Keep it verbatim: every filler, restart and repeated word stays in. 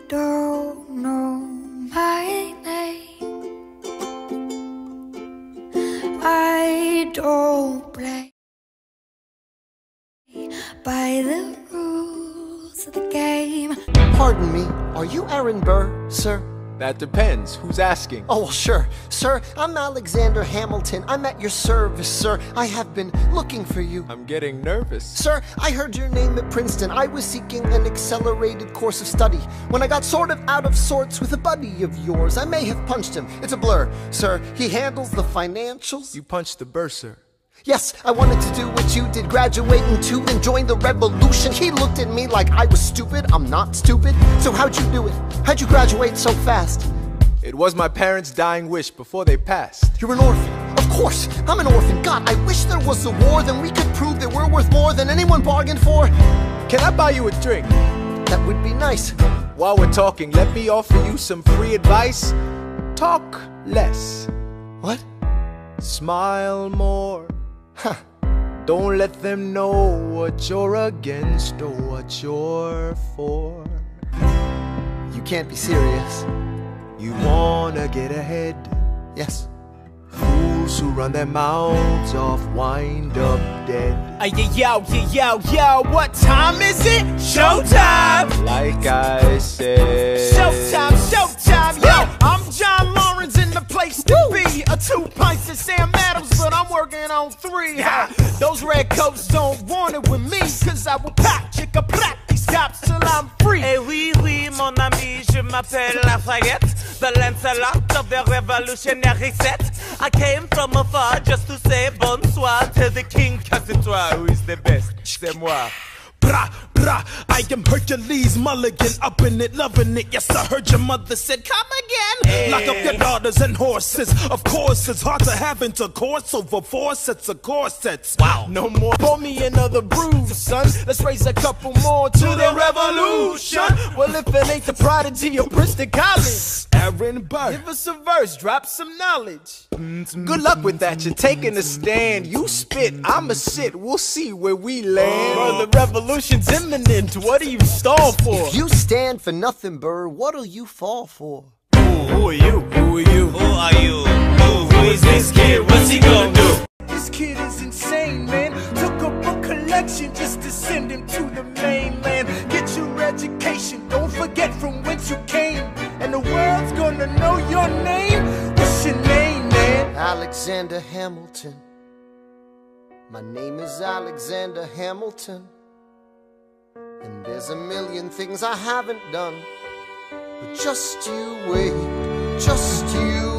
don't know my name. I don't play by the rules of the game. Pardon me, are you Aaron Burr, sir? That depends. Who's asking? Oh, well, sure. Sir, I'm Alexander Hamilton. I'm at your service, sir. I have been looking for you. I'm getting nervous. Sir, I heard your name at Princeton. I was seeking an accelerated course of study. When I got sort of out of sorts with a buddy of yours, I may have punched him. It's a blur. Sir, he handles the financials. You punched the bursar. Yes, I wanted to do what you did, graduate in two and join the revolution. He looked at me like I was stupid. I'm not stupid. So how'd you do it? How'd you graduate so fast? It was my parents' dying wish before they passed. You're an orphan. Of course, I'm an orphan. God, I wish there was a war, then we could prove that we're worth more than anyone bargained for. Can I buy you a drink? That would be nice. While we're talking, let me offer you some free advice. Talk less. What? Smile more. Huh. Don't let them know what you're against or what you're for. You can't be serious. You wanna get ahead. Yes. Fools who run their mouths off wind up dead. Uh, yo, yo, yo, yo, what time is it? Showtime! Like I said. Showtime, showtime, yo! I'm John Lawrence in the place to be. A two pints of Sam Adams, but I'm working on three. Ha. Those red coats don't want it with me, cause I will pop, chicka, plop these cops till I'm free. Eh oui, oui, mon ami, je m'appelle Lafayette, the Lancelot of the revolutionary set. I came from afar just to say bonsoir to the king, cause c'est toi who is the best, c'est moi. Brah, brah, I am Hercules Mulligan, up in it, loving it. Yes, I heard your mother said, come again. Hey. Lock up your daughters and horses. Of course, it's hard to have intercourse over four sets of corsets. Wow. No more. Pour me another brew, son. Let's raise a couple more to the revolution. Well, if it ain't the prodigy of Princeton College, Aaron Burr, give us a verse, drop some knowledge. Good luck with that, you're taking a stand. You spit, I'ma sit, we'll see where we land. Bro, the revolution's imminent, what do you stall for? If you stand for nothing, Burr, what'll you fall for? Who, who are you? Who are you? Who are you? Who, who is this kid? What's he gonna do? This kid is insane, man. Took up a collection just to send him to the mainland. Get your education, don't forget from whence you came. And the world's gonna know your name. What's your name, man? Alexander Hamilton. My name is Alexander Hamilton. And there's a million things I haven't done. But just you wait, just you